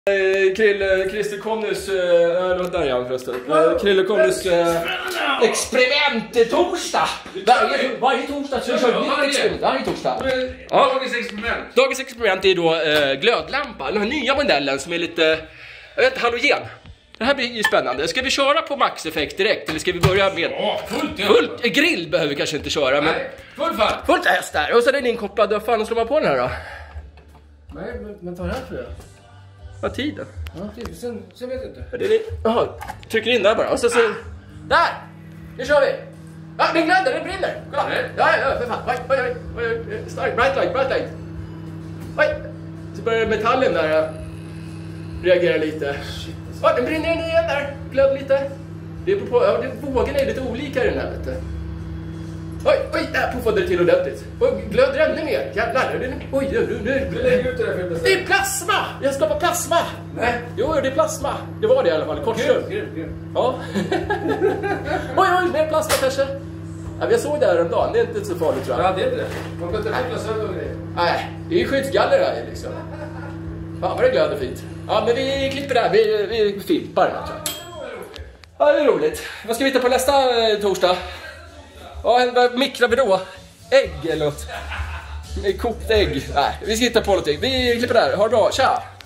Christer Connys där är han förresten. Krille Connys experiment-torsdag. Varje torsdag så kör vi ett experiment. Varje torsdag. Dagens experiment. Dagens experiment är då glödlampa. Den här nya modellen som är lite halogen. Det här blir ju spännande. Ska vi köra på maxeffekt direkt eller ska vi börja med fullt grill behöver vi kanske inte köra men fullt häst där. Och så är den inkopplad. Vad fan slår man på den här då? Nej, men ta det här för det. Vad tiden? Ja, sen vet jag inte. Jaha, trycker in där bara. Och så där! Nu kör vi! Ja, den glöder, den brinner! Kolla! Ja, för fan. Oj. Stark, bright light. Oj! Så börjar metallen där reagera lite. Ja, den brinner igen där. Glöd lite. Vågen är lite olika i den här, vet du. Oj, där puffade det till ordentligt. Oj, glöder ännu mer. Jävlar, oj, nu. Det är plasma! Jag ska på plasma. Nej. Jo, det är plasma. Det var det i alla fall, kortström. Ja. oj, mer plasma kanske. Ja, jag såg det här en dag. Det är inte så farligt, tror jag. Ja, det är inte det. Man kan inte fickla sönder och grejer. Nej, det är ju skyddsgaller här liksom. Fan, vad det glöder fint. Ja, men vi klipper där. Vi filpar den här, tror jag. Ja, det är roligt. Vad ska vi hitta på nästa torsdag? Ja, vad mikrar vi då? Ägg eller något? Kokt ägg. Nej, vi ska hitta på någonting. Vi klipper där. Ha det bra. Tja!